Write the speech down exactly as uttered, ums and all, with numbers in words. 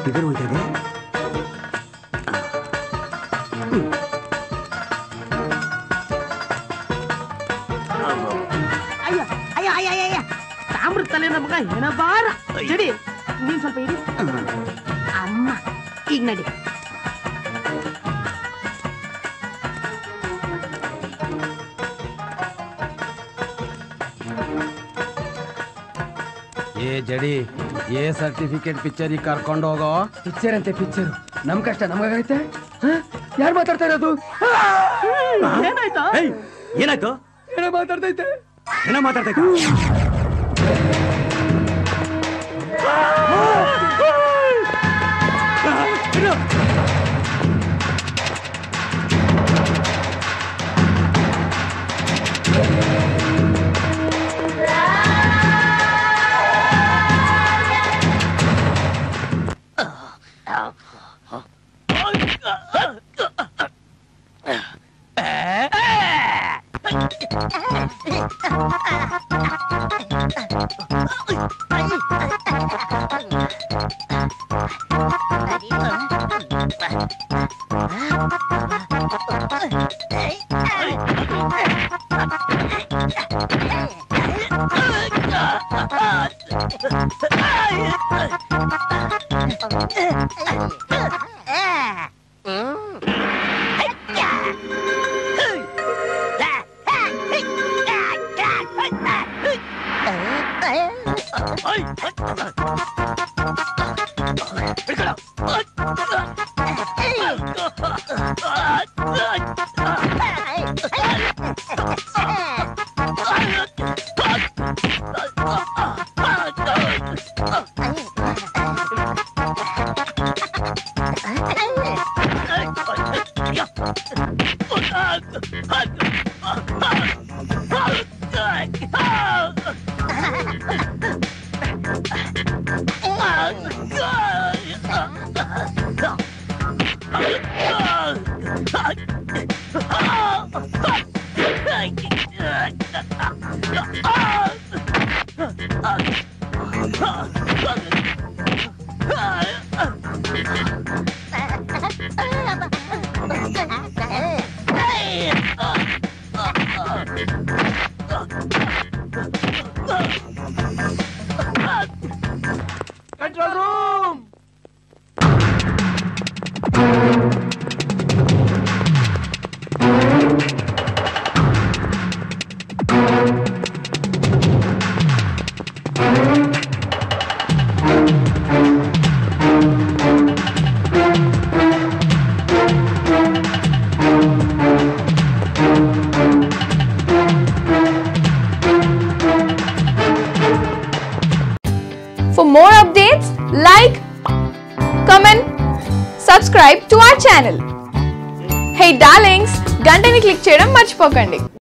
Figure ಉಂಟಿದೆ. ಅಯ್ಯ ಅಯ್ಯ ಅಯ್ಯ ಅಯ್ಯ ತಾಮ್ರ ತಲೆ ನಮಗ ಹೆಣಬಾರ. ಜಡಿ ನೀನ್ ಸ್ವಲ್ಪ ಇರಿ. ಅಮ್ಮ ಈಗ ನಡಿ. ಏ ಜಡಿ ಏ ಸರ್ಟಿಫಿಕೇಟ್ ಪಿಕ್ಚರ್ ಕರ್ಕೊಂಡು ಹೋಗೋ. ಪಿಕ್ಚರ್ ಅಂತೆ ಪಿಕ್ಚರ್. ನಮ್ ಕಷ್ಟ ನಮಗಾಗೈತೆ. ಯಾರು ಮಾತಾಡ್ತಾ ಇರೋದು? ಏನಾಯ್ತಾ? ಏನಾಯ್ತು? ಏನೋ ಮಾತಾಡ್ತೈತೆ. ಏನೋ ಮಾತಾಡ್ತೈತೆ. Control room. For more updates, like, comment, subscribe to our channel. Hey darlings, గంటని click చేయడం మర్చిపోకండి.